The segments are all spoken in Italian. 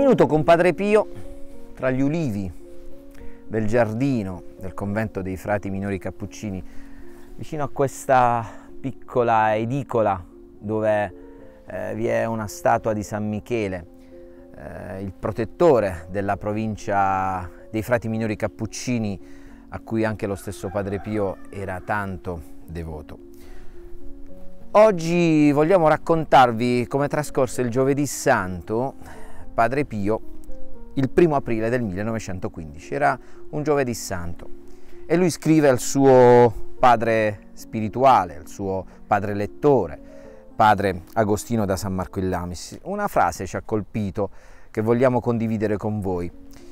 minuto con Padre Pio tra gli ulivi del giardino del convento dei frati minori cappuccini, vicino a questa piccola edicola dove vi è una statua di San Michele, il protettore della provincia dei frati minori cappuccini, a cui anche lo stesso Padre Pio era tanto devoto. Oggi vogliamo raccontarvi come trascorse il giovedì santo Padre Pio il 1° aprile del 1915. Era un giovedì santo e lui scrive al suo padre spirituale, al suo padre lettore, padre Agostino da San Marco in Lamis. Una frase ci ha colpito che vogliamo condividere con voi: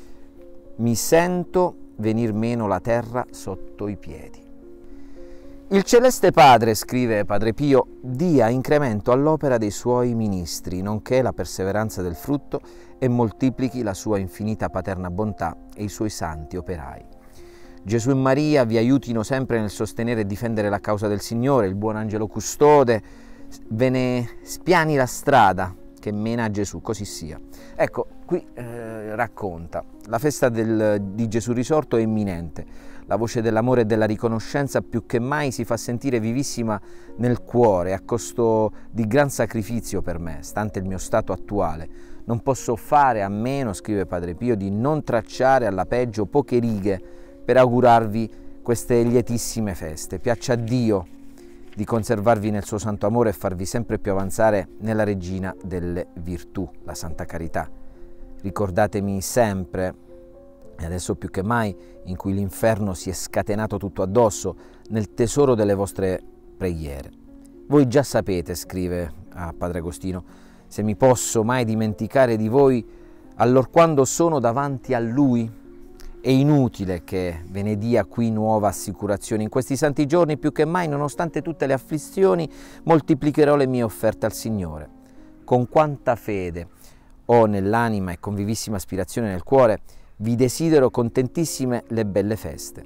mi sento venir meno la terra sotto i piedi. Il Celeste Padre, scrive Padre Pio, dia incremento all'opera dei suoi ministri, nonché la perseveranza del frutto, e moltiplichi la sua infinita paterna bontà e i suoi santi operai. Gesù e Maria vi aiutino sempre nel sostenere e difendere la causa del Signore, il buon angelo custode ve ne spiani la strada che mena a Gesù, così sia. Ecco, qui racconta, la festa di Gesù risorto è imminente. La voce dell'amore e della riconoscenza più che mai si fa sentire vivissima nel cuore, a costo di gran sacrificio per me, stante il mio stato attuale. Non posso fare a meno, scrive Padre Pio, di non tracciare alla peggio poche righe per augurarvi queste lietissime feste. Piaccia a Dio di conservarvi nel suo santo amore e farvi sempre più avanzare nella regina delle virtù, la Santa Carità. Ricordatemi sempre, e adesso più che mai, in cui l'inferno si è scatenato tutto addosso, nel tesoro delle vostre preghiere. Voi già sapete, scrive a Padre Agostino, se mi posso mai dimenticare di voi, allorquando sono davanti a Lui, è inutile che ve ne dia qui nuova assicurazione. In questi santi giorni, più che mai, nonostante tutte le afflizioni, moltiplicherò le mie offerte al Signore. Con quanta fede ho nell'anima e con vivissima aspirazione nel cuore, vi desidero contentissime le belle feste.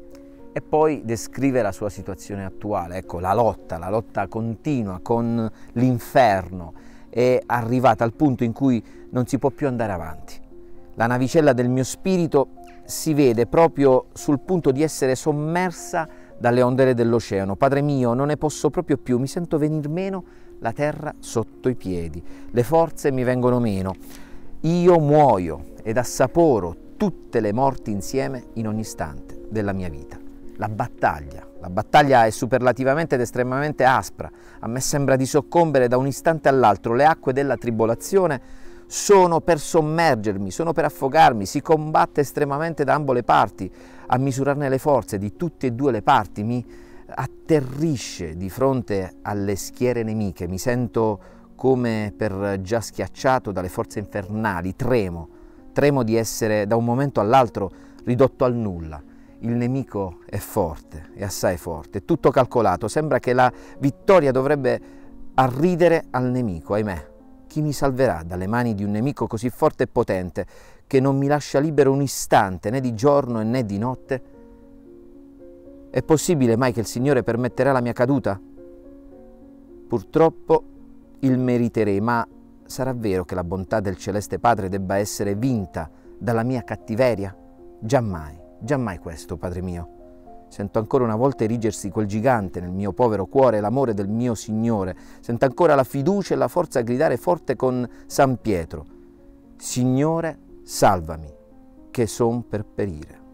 E poi descrive la sua situazione attuale, ecco, la lotta continua con l'inferno è arrivata al punto in cui non si può più andare avanti. La navicella del mio spirito si vede proprio sul punto di essere sommersa dalle onde dell'oceano. Padre mio, non ne posso proprio più, mi sento venir meno la terra sotto i piedi, le forze mi vengono meno, io muoio ed assaporo tutte le morti insieme in ogni istante della mia vita. La battaglia è superlativamente ed estremamente aspra. A me sembra di soccombere da un istante all'altro. Le acque della tribolazione sono per sommergermi, sono per affogarmi. Si combatte estremamente da ambo le parti. A misurarne le forze di tutte e due le parti mi atterrisce di fronte alle schiere nemiche. Mi sento come per già schiacciato dalle forze infernali. Tremo di essere da un momento all'altro ridotto al nulla. Il nemico è forte, è assai forte, è tutto calcolato. Sembra che la vittoria dovrebbe arridere al nemico, ahimè. Chi mi salverà dalle mani di un nemico così forte e potente che non mi lascia libero un istante, né di giorno né di notte? È possibile mai che il Signore permetterà la mia caduta? Purtroppo il meriterei, ma sarà vero che la bontà del Celeste Padre debba essere vinta dalla mia cattiveria? Giammai questo, Padre mio. Sento ancora una volta erigersi quel gigante nel mio povero cuore, l'amore del mio Signore. Sento ancora la fiducia e la forza a gridare forte con San Pietro: Signore, salvami, che son per perire.